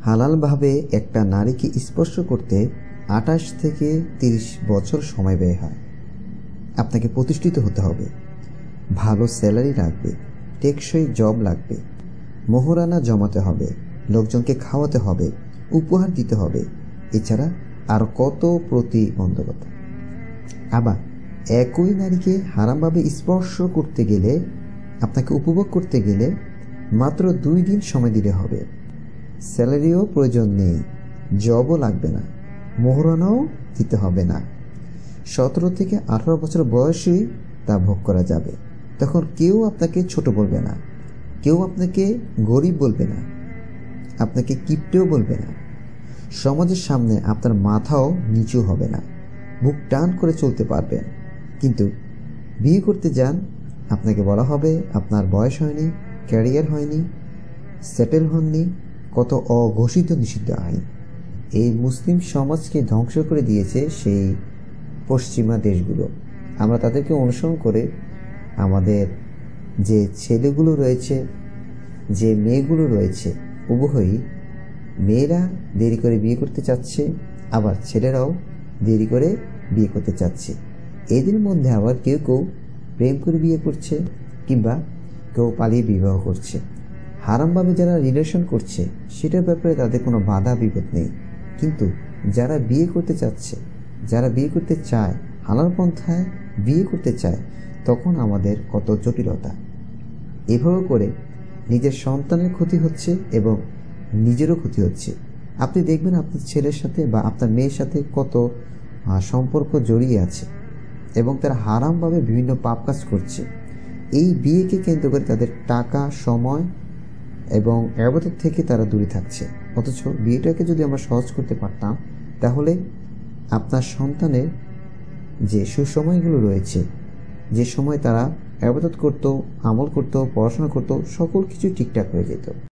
হালালভাবে একটা নারীকে স্পর্শ করতে 28 থেকে 30 বছর সময় ব্যয় হয়। আপনাকে প্রতিষ্ঠিত হতে হবে, ভালো স্যালারি লাগবে, টেকসই জব লাগবে, মোহরানা জমাতে হবে, লোকজনকে খাওয়াতে হবে, উপহার দিতে হবে, এছাড়া আর কত প্রতিবন্ধকতা। আবার একই নারীকে হারামভাবে স্পর্শ করতে গেলে, আপনাকে উপভোগ করতে গেলে মাত্র 2 দিন সময় দিলে হবে। স্যালারিও প্রয়োজন নেই, জবও লাগবে না, মোহরানাও দিতে হবে না। 17 থেকে 18 বছর বয়সেই তা ভোগ করা যাবে। তখন কেউ আপনাকে ছোট বলবে না, কেউ আপনাকে গরিব বলবে না, আপনাকে কিপটেও বলবে না। সমাজের সামনে আপনার মাথাও নিচু হবে না, বুক টান করে চলতে পারবেন। কিন্তু বিয়ে করতে যান, আপনাকে বলা হবে আপনার বয়স হয়নি, ক্যারিয়ার হয়নি, সেটেল হননি, কত অঘোষিত নিষিদ্ধ আইন। এই মুসলিম সমাজকে ধ্বংস করে দিয়েছে সেই পশ্চিমা দেশগুলো। আমরা তাদেরকে অনুসরণ করে আমাদের যে ছেলেগুলো রয়েছে, যে মেয়েগুলো রয়েছে, উভয়ই, মেয়েরা দেরি করে বিয়ে করতে চাচ্ছে, আবার ছেলেরাও দেরি করে বিয়ে করতে চাচ্ছে। এদের মধ্যে আবার কেউ কেউ প্রেম করে বিয়ে করছে, কিংবা কেউ পালিয়ে বিবাহ করছে। হারামভাবে যারা রিলেশন করছে সেটার ব্যাপারে তাদের কোনো বাধা বিপদ নেই, কিন্তু যারা বিয়ে করতে চাচ্ছে, যারা বিয়ে করতে চায়, হালাল পন্থায় বিয়ে করতে চায়, তখন আমাদের কত জটিলতা। এভাবে করে নিজের সন্তানের ক্ষতি হচ্ছে এবং নিজেরও ক্ষতি হচ্ছে। আপনি দেখবেন আপনার ছেলের সাথে বা আপনার মেয়ের সাথে কত সম্পর্ক জড়িয়ে আছে এবং তারা হারামভাবে বিভিন্ন পাপ কাজ করছে। এই বিয়েকে কেন্দ্র করে তাদের টাকা, সময় এবং ইবাদত থেকে তারা দূরে থাকছে। অথচ বিয়েটাকে যদি আমরা সহজ করতে পারতাম, তাহলে আপনার সন্তানের যে সুসময়গুলো রয়েছে, যে সময় তারা ইবাদত করত, আমল করত, পড়াশোনা করত, সকল কিছু ঠিকঠাক হয়ে যেত।